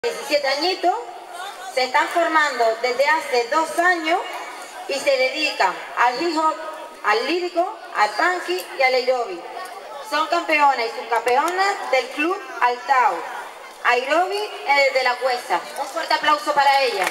17 añitos, se están formando desde hace 2 años y se dedican al hip hop, al lírico, al funky y al aeróbic. Son campeonas y subcampeonas del club Altao, aeróbic de la Cuesta. Un fuerte aplauso para ellas.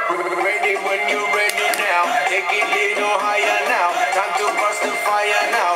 When you're ready now, take it a little higher now. Time to bust the fire now.